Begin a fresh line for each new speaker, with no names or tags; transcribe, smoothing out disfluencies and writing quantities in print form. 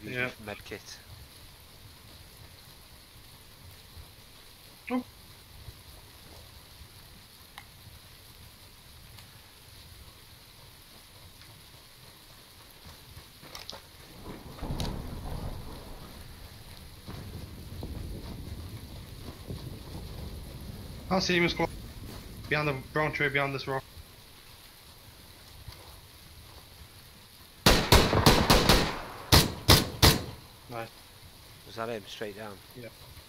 use
Yeah.
my med kit.
Oh. I see him as close behind the brown tree, behind this rock. Nice.
Was that him straight down?
Yeah.